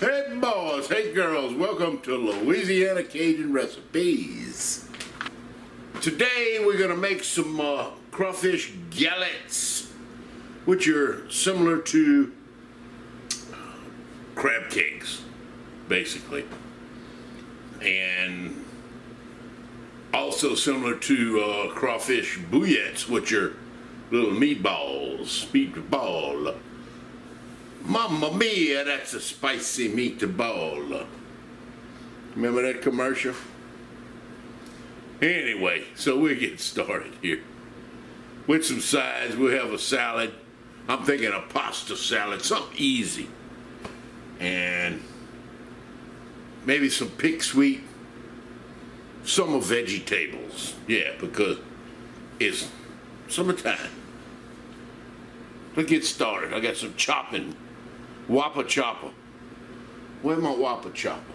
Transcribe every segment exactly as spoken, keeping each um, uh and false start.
Hey boys, hey girls, welcome to Louisiana Cajun Recipes. Today we're going to make some uh, crawfish galettes, which are similar to crab cakes, basically. And also similar to uh, crawfish bouillettes, which are little meatballs, meatball. Mamma mia, that's a spicy meatball. Remember that commercial? Anyway, so we'll get started here. With some sides, we'll have a salad. I'm thinking a pasta salad, something easy. And maybe some pig sweet, some of vegetables. Yeah, because it's summertime. Let's get started. I got some chopping. Whopper chopper. Where's my whopper chopper?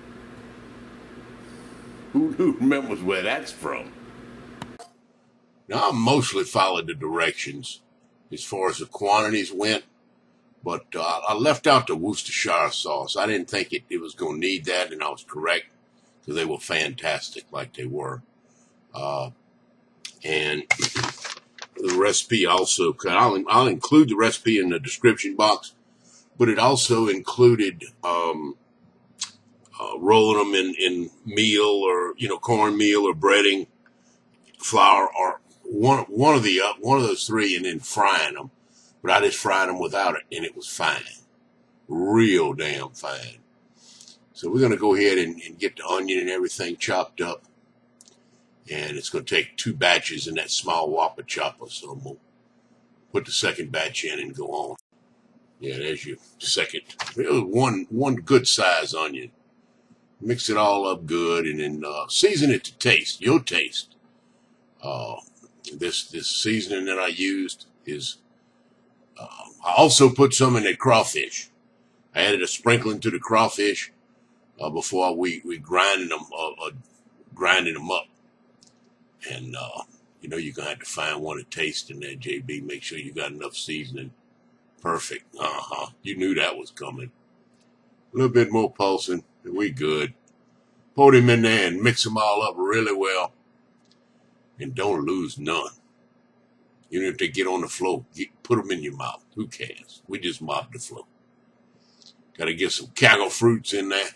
Who, who remembers where that's from? Now, I mostly followed the directions as far as the quantities went, but uh, I left out the Worcestershire sauce. I didn't think it, it was going to need that, and I was correct, because they were fantastic like they were. Uh, and the recipe also, I'll, I'll include the recipe in the description box, but it also included um, uh, rolling them in, in meal or, you know, cornmeal or breading, flour, or one, one of the, uh, one of those three, and then frying them. But I just fried them without it, and it was fine. Real damn fine. So we're going to go ahead and, and get the onion and everything chopped up. And it's going to take two batches in that small whopper chopper. So I'm going to put the second batch in and go on. Yeah, there's your second. One, one good size onion. Mix it all up good and then uh, season it to taste, your taste. Uh, this, this seasoning that I used is, uh, I also put some in that crawfish. I added a sprinkling to the crawfish uh, before we, we grinded them, uh, uh, grinding them up. And, uh, you know, you're going to have to find one to taste in there, J B. Make sure you got enough seasoning. Perfect. Uh-huh. You knew that was coming. A little bit more pulsing, and we good. Pour them in there and mix them all up really well. And don't lose none. Even if they get on the floor, get, put them in your mouth. Who cares? We just mop the floor. Got to get some cackle fruits in there.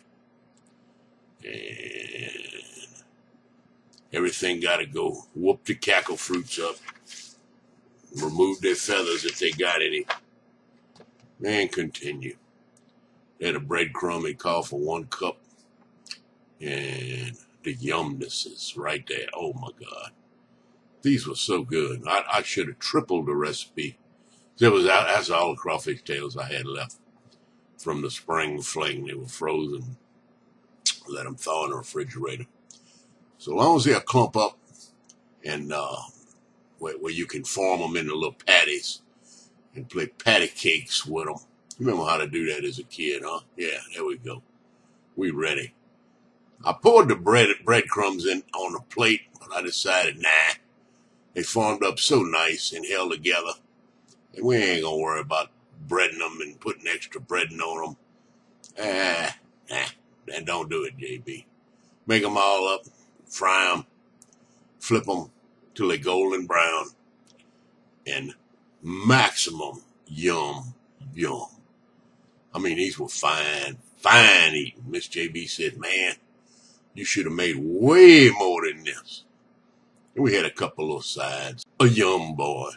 And everything got to go. Whoop the cackle fruits up. Remove their feathers if they got any. And continue. Add a breadcrumb and call for one cup. And the yumnesses right there. Oh my God. These were so good. I, I should have tripled the recipe. That was that's all the crawfish tails I had left from the spring fling. They were frozen. Let them thaw in the refrigerator. So long as they'll clump up and uh, where, where you can form them into little patties and play patty cakes with them. Remember how to do that as a kid, huh? Yeah, there we go. We ready. I poured the bread breadcrumbs in on the plate, but I decided, nah. They formed up so nice and held together. And we ain't going to worry about breading them and putting extra breading on them. Ah, nah. And don't do it, J B. Make them all up. Fry them, flip them till they're golden brown, and maximum yum, yum. I mean, these were fine, fine eating. Miss J B said, man, you should have made way more than this. And we had a couple of sides. A yum boy.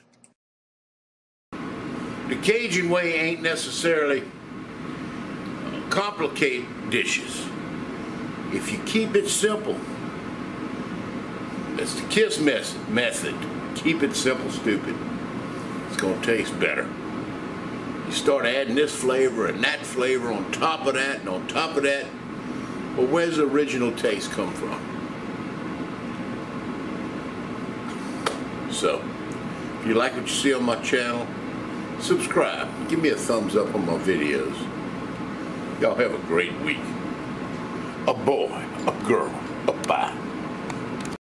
The Cajun way ain't necessarily complicate dishes. If you keep it simple, that's the KISS method. Keep it simple, stupid. It's going to taste better. You start adding this flavor and that flavor on top of that and on top of that. Well, where's the original taste come from? So, if you like what you see on my channel, subscribe. Give me a thumbs up on my videos. Y'all have a great week. A boy, a girl, a bye.